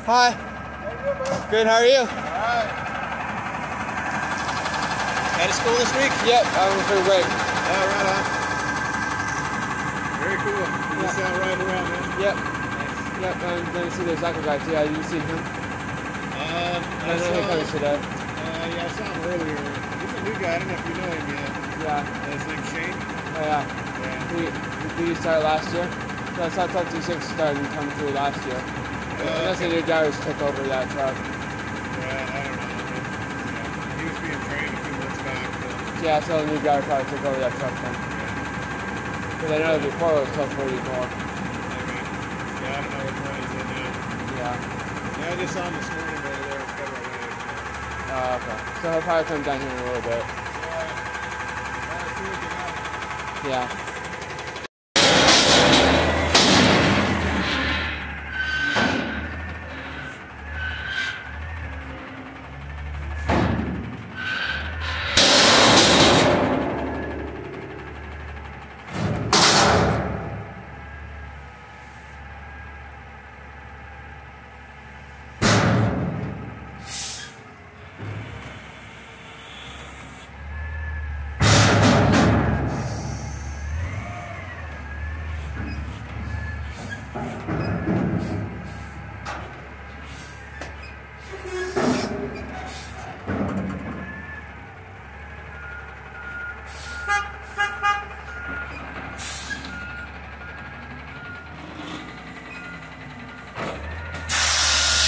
Hi. How you doing, bud? Good, how are you? Alright. Out of school this week? Yep, I'm for a break. Oh, right on. Very cool. You just out riding around, man. Yep. Nice. Yep, I'm going to see the soccer guy too. I didn't see him. I know he comes today. yeah, I saw him earlier. He's a new guy. I don't know if you know him yet. Yeah. His name's Shane. Oh, yeah. Yeah. Did he start last year? So I saw Truck 26 started coming through last year. Unless the new guy was took over that truck. Yeah, I don't know. He was being trained a few months back. So. Yeah, so the new guy probably took over that truck then. Because I know before it was tough for you more. Okay. Yeah, I don't know which one he's in now. Yeah. Yeah, I just saw him this morning over there at Federal Way. Oh, okay. So he'll probably come down here in a little bit. Yeah.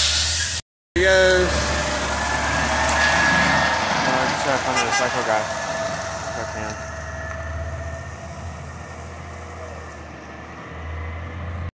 Here goes. Just trying to find the cycle guy.